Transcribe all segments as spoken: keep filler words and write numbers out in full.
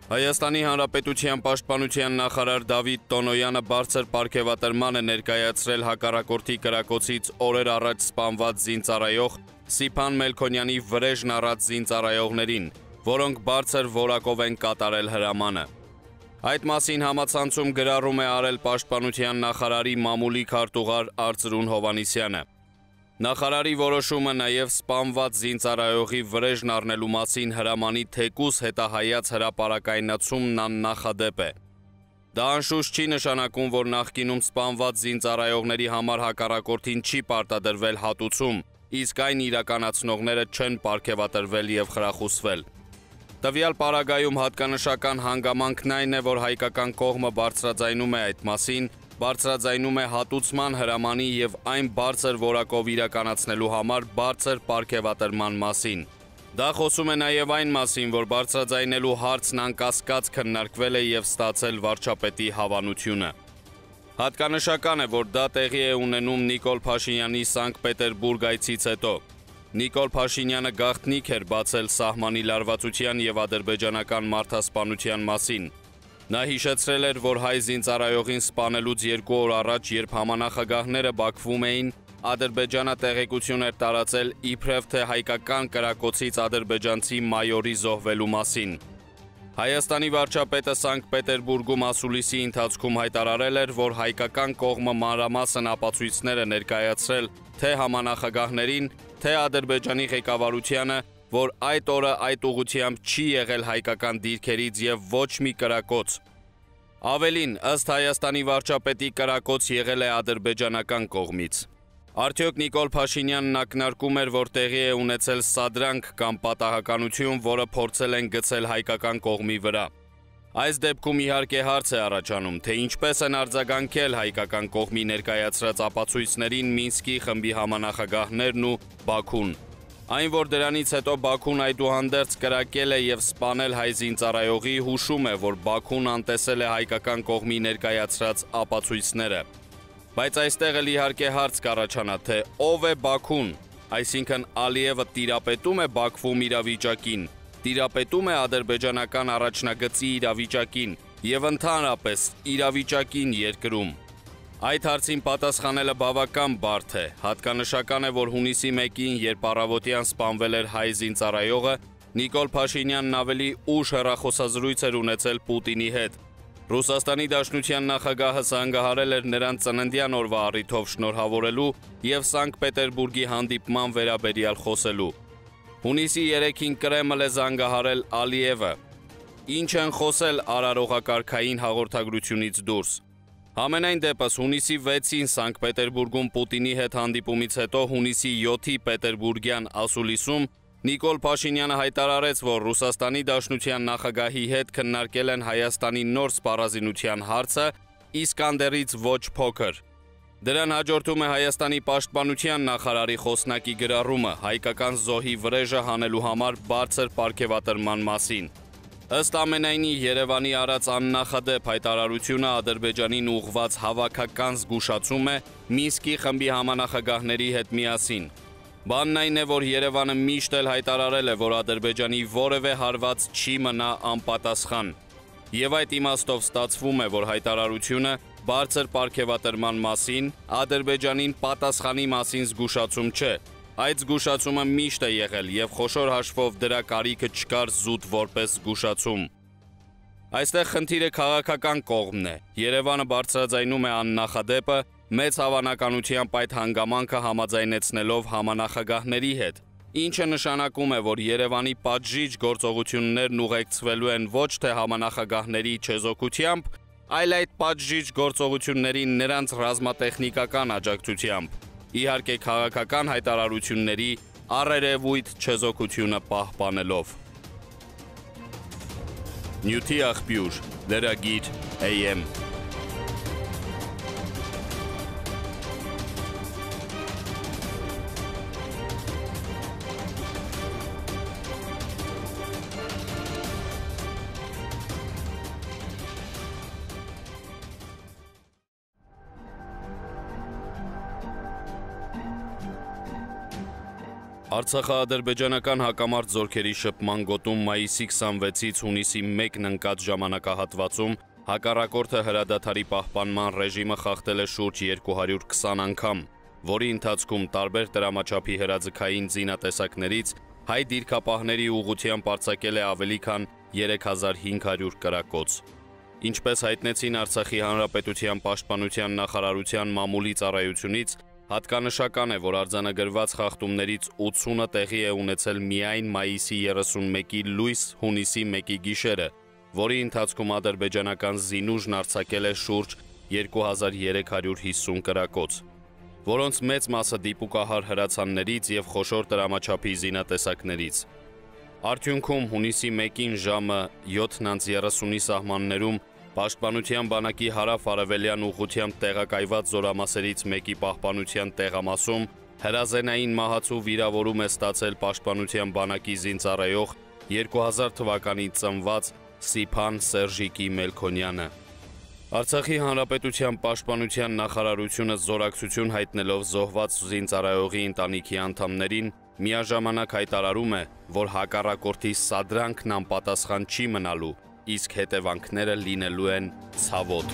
Հայաստանի Հանրապետության պաշտպանության նախարար Դավիթ Տոնոյանը բարձր պարգևատրման է ներկայացրել հակառակորդի կրակոցից օրեր առաջ սպանված զինծառայող Սիփան Մելքոնյանի վրեժն առած զինծառայողներին, որոնք բարձր որակով են կատարել հրամանը։ Այդ մասին համացանցում գրառում է արել պաշտպանության նախարարի մամուլի քարտուղար Արծրուն Հովհաննիսյանը։ Նախարարի որոշումը նաև սպանված զինծառայողի վրեժն առնելու մասին հրամանի թեկուզ հետահայաց հրապարակայնացումն աննախադեպ է։ Դա անշուշտ չի նշանակում, որ նախկինում սպանված զինծառայողների համար հակառակորդին չի պարտադրվել հատուցում, իսկ այն իրականացնողները չեն պարգևատրվել և խրախուսվել։ Տվյալ պարագայում հատկանշական հանգամանքն այն է, որ հայկական կողմը բարձրաձայնում է այդ մասին, բարձրաձայնում է հատուցման հրամանի և այն բարձր որակով իրականացնելու համար բարձր պարգևատրման մասին։ Դա խոսում է նաև այն մասին, որ բարձրաձայնելու հարցն անկասկած քննարկվել է և ստացել վարչապետի հավանությունը։ Հատկանշական է, որ դա տեղի է ունենում Նիկոլ Փաշինյանի Սանկտ Պետերբուրգ այցից հետո։ Նիկոլ Փաշինյանը գաղտնիք էր բացել սահմանի լարվածության և ադրբեջանական մարդասպանության մասին։ Նա հիշեցրել էր, որ հայ զինծառայողին սպանելուց երկու օր առաջ, երբ համանախագահները Բաքվում էին, Ադրբեջանը տեղեկություն էր տարածել իբրև թե հայկական կրակոցից ադրբեջանցի մայորի զոհվելու մասին։ Հայաստանի վարչապետը Սանկտ Պետերբուրգում ասուլիսի ընթացքում հայտարարել էր, որ հայկական կողմը մանրամասն ապացույցներ է ներկայացրել թե համանախագահներին, թե Ադրբեջանի ղեկավարությանը, որ այդ օրը այդ ուղղությամբ չի եղել հայկական դիրքերից և ոչ մի կրակոց։ Ավելին, ըստ Հայաստանի վարչապետի, կրակոց եղել է ադրբեջանական կողմից։ Արդյոք Նիկոլ Փաշինյանն ակնարկում էր, որ տեղի է ունեցել սադրանք կամ պատահականություն, որը փորձել են գցել հայկական կողմի վրա։ Այս դեպքում իհարկե հարց է առաջանում, թե ինչպես են արձագանքել հայկական կողմի ներկայացրած ապացույցներին Մինսկի խմբի համանախագահներն ու Բաքուն։ Այն, որ դրանից հետո Բաքուն այդուհանդերձ կրակել է և սպանել հայ զինծառայողի, հուշում է, որ Բաքուն անտեսել է հայկական կողմի ներկայացրած ապացույցները։ Բայց այստեղ էլ իհարկե հարց կառաջանա, թե ով է Բաքուն, այսինքն Ալիևը տիրապետում է Բաքվում իրավիճակին, տիրապետում է ադրբեջանական առաջնագծի իրավիճակին և ընդհանրապես իրավիճակին երկրում։ Այդ հարցին պատասխանելը բավական բարդ է, հատկանշական է, որ հունիսի մեկին, երբ առավոտյան սպանվել էր հայ զինծառայողը, Նիկոլ Փաշինյանն ավելի ուշ հեռախոսազրույց էր ունեցել Պուտինի հետ։ Ռուսաստանի Դաշնության նախագահը զանգահարել էր նրան ծննդյան օրվա առիթով շնորհավորելու և Սանկտ Պետերբուրգի հանդիպման վերաբերյալ խոսելու։ Հունիսի երեքին Կրեմլ է զանգահարել Ալիևը։ Ինչ են խոսել արարողակարգային հաղորդագրությունից դուրս։ Համենայն դեպս հունիսի վեցին Սանկտ Պետերբուրգում Պուտինի հետ հանդիպումից հետո հունիսի յոթի պետերբուրգյան ասուլիսում Նիկոլ Փաշինյանը հայտարարեց, որ Ռուսաստանի Դաշնության նախագահի հետ քննարկել են Հայաստանի նոր սպառազինության հարցը Իսկանդերից ոչ փոքր։ Դրան հաջորդում է Հայաստանի պաշտպանության նախարարի խոսնակի գրառումը հայկական զոհի վրեժը հանելու համար բարձր պարգևատրման մասին։ Ըստ ամենայնի Երևանի արած աննախադեպ հայտարարությունը Ադրբեջանին ուղղված հավաքական զգուշացում է Մինսկի խմբի համանախագահների հետ միասին։ Բանն այն է, որ Երևանը միշտ էլ հայտարարել է, որ Ադրբեջանի որևէ հարված չի մնա անպատասխան։ Եվ այդ իմաստով ստացվում է, որ հայտարարությունը բարձր պարգևատրման մասին, Ադրբեջանին պատասխանի մասին զգուշացում չէ։ Այդ զգուշացումը միշտ է եղել և խոշոր հաշվով դրա կարիքը չկար զուտ որպես զգուշացում։ Այստեղ խնդիրը քաղաքական կողմն է։ Երևանը բարձրաձայնում է աննախադեպը, մեծ հավանականությամբ այդ հանգամանքը համաձայնեցնելով համանախագահների հետ, ինչը նշանակում է, որ Երևանի պատժիչ գործողություններն ուղեկցվելու են ոչ թե համանախագահների չեզոքությամբ, այլ այդ պատժիչ գործողություններին նրանց ռազմատեխնիկական աջակցությամբ, իհարկե քաղաքական հայտարարությունների առերևույթ չեզոքությունը պահպանելով։ Նյութի աղբյուր, լրագիր A M Արցախա-ադրբեջանական հակամարտ զորքերի շփման գոտում մայիսի քսանվեցից հունիսի մեկն ընկած ժամանակահատվածում հակառակորդը հրադադարի պահպանման ռեժիմը խախտել է շուրջ երկու հարյուր քսան անգամ, որի ընթացքում տարբեր տրամաչափի հրաձգային զինատեսակներից հայ դիրքապահների ուղղությամբ արձակել է ավելի քան երեք հազար հինգ հարյուր կրակոց։ Ինչպես հայտնեցին Արցախի Հանրապետության Պաշտպանության նախարարության մամուլի ծառայությունից, հատկանշական է, որ արձանագրված խախտումներից ութսունը տեղի է ունեցել միայն մայիսի երեսունմեկի լույս հունիսի մեկի գիշերը, որի ընթացքում ադրբեջանական զինուժն արձակել է շուրջ երկու հազար երեք հարյուր հիսուն կրակոց, որոնց մեծ մասը դիպուկահար հրացաններից և խոշոր տրամաչափի զինատեսակներից։ Արդյունքում հունիսի մեկին ժամը յոթն անց երեսունի սահմաններում Պաշտպանության բանակի հարավ-արևելյան ուղղությամբ տեղակայված զորամասերից մեկի պահպանության տեղամասում հրազենային մահացու վիրավորում է ստացել Պաշտպանության բանակի զինծառայող երկու հազար թվականի ծնված Սիփան Սերժիկի Մելքոնյանը։ Արցախի Հանրապետության Պաշտպանության նախարարությունը զորակցություն հայտնելով զոհված զինծառայողի ընտանիքի անդամներին միաժամանակ հայտարարում է, որ հակառակորդի սադրանքն անպատասխան չի մնալու, իսկ հետևանքները լինելու են ցավոտ։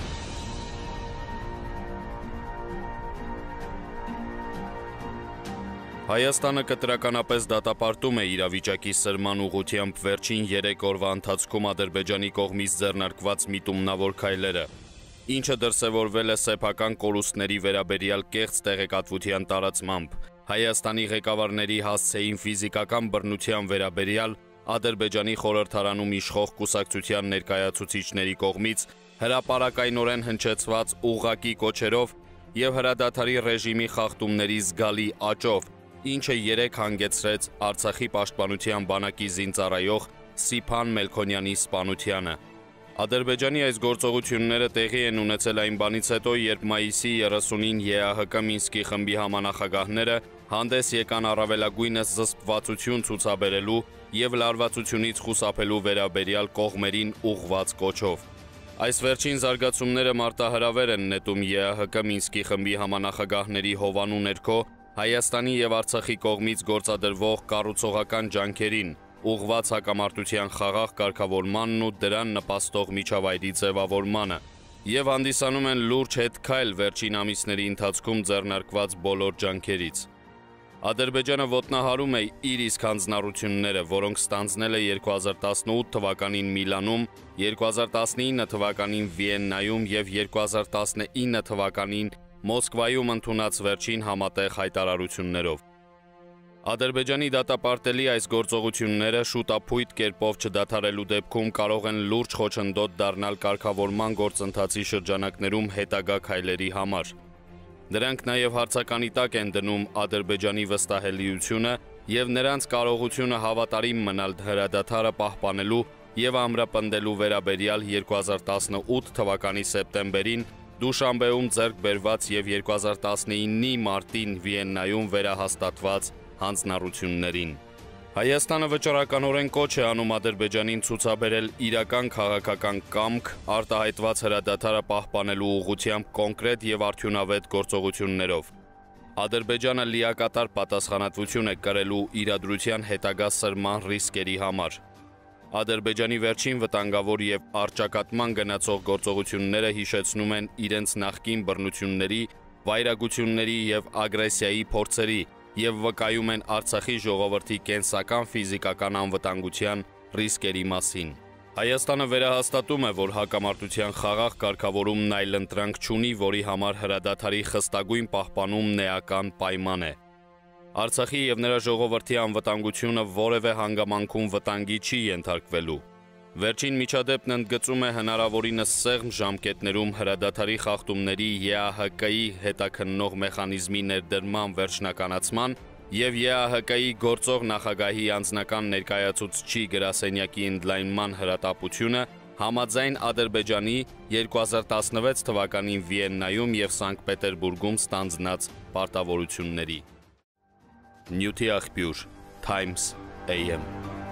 Հայաստանը կտրականապես դատապարտում է իրավիճակի սրման ուղղությամբ վերջին երեք օրվա ընթացքում Ադրբեջանի կողմից ձեռնարկված միտումնավոր քայլերը, ինչը դրսևորվել է սեփական կորուստների վերաբերյալ կեղծ տեղեկատվության տարածմամբ, Հայաստանի ղեկավարների հասցեին ֆիզիկական բռնության վերաբերյալ Ադրբեջանի խորհրդարանում իշխող կուսակցության ներկայացուցիչների կողմից հրապարակայնորեն հնչեցված ուղղակի կոչերով և հրադադարի ռեժիմի խախտումների զգալի աճով, ինչը երեկ հանգեցրեց Արցախի պաշտպանության բանակի զինծառայող Սիփան Մելքոնյանի սպանությանը։ Ադրբեջանի այս գործողությունները տեղի են ունեցել այն բանից հետո, երբ մայիսի երեսունին ԵԱՀԿ Մինսկի խմբի համանախագահները հանդես եկան առավելագույնս զսպվածություն ցուցաբերելու և լարվածությունից խուսափելու վերաբերյալ կողմերին ուղղված կոչով։ Այս վերջին զարգացումները մարտահրավեր են նետում ԵԱՀԿ Մինսկի խմբի համանախագահների հովանու ներքո Հայաստանի և Արցախի կողմից գործադրվող կառուցողական ջանքերին, ուղղված հակամարտության խաղաղ կարգավորմանն ու դրան նպաստող միջավայրի ձևավորմանը, և հանդիսանում են լուրջ հետքայլ վերջին ամիսների ընթացքում ձեռնարկված բոլոր ջանքերից։ Ադրբեջանը ոտնահարում է իր իսկ հանձնառությունները, որոնք ստանձնել է երկու հազար տասնութ թվականին Միլանում, երկու հազար տասնինը թվականին Վիեննայում և երկու հազար տասնինը թվականին Մոսկվայում ընդունած վերջին համատեղ հայտարարություններով։ Ադրբեջանի դատապարտելի այս գործողությունները շուտափույթ կերպով չդադարելու դեպքում կարող են լուրջ խոչընդոտ դառնալ կարգավորման գործընթացի շրջանակներում հետագա քայլերի համար։ Դրանք նաև հարցականի տակ են դնում Ադրբեջանի վստահելիությունը և նրանց կարողությունը հավատարիմ մնալ հրադադարը պահպանելու և ամրապնդելու վերաբերյալ երկու հազար տասնութ թվականի սեպտեմբերին Դուշանբեում ձեռք բերված և երկու հազար տասնինի մարտին Վիեննայում վերահաստատված հանձնառություններին։ Հայաստանը վճռականորեն կոչ է անում Ադրբեջանին ցուցաբերել իրական քաղաքական կամք արտահայտված հրադադարը պահպանելու ուղղությամբ կոնկրետ և արդյունավետ գործողություններով։ Ադրբեջանը լիակատար պատասխանատվություն է կրելու իրադրության հետագա սրման ռիսկերի համար։ Ադրբեջանի վերջին վտանգավոր և առճակատման գնացող գործողությունները հիշեցնում են իրենց նախկին բռնությունների, վայրագությունների և ագրեսիայի փորձերի և վկայում են Արցախի ժողովրդի կենսական ֆիզիկական անվտանգության ռիսկերի մասին։ Հայաստանը վերահաստատում է, որ հակամարտության խաղաղ կարգավորումն այլընտրանք չունի, որի համար հրադադարի խստագույն պահպանումն էական պայման է։ Արցախի և նրա ժողովրդի անվտանգությունը որևէ հանգամանքում վտանգի չի ենթարկվելու։ Վերջին միջադեպն ընդգծում է հնարավորինս սեղմ ժամկետներում հրադադարի խախտումների ԵԱՀԿ-ի հետաքննող մեխանիզմի ներդրման վերջնականացման և ԵԱՀԿ-ի գործող նախագահի անձնական ներկայացուցչի գրասենյակի ընդլայնման հրատապությունը համաձայն Ադրբեջանի երկու հազար տասնվեց թվականին Վիեննայում և Սանկտ Պետերբուրգում ստանձնած պարտավորությունների։ Նյութի աղբյուր Times A M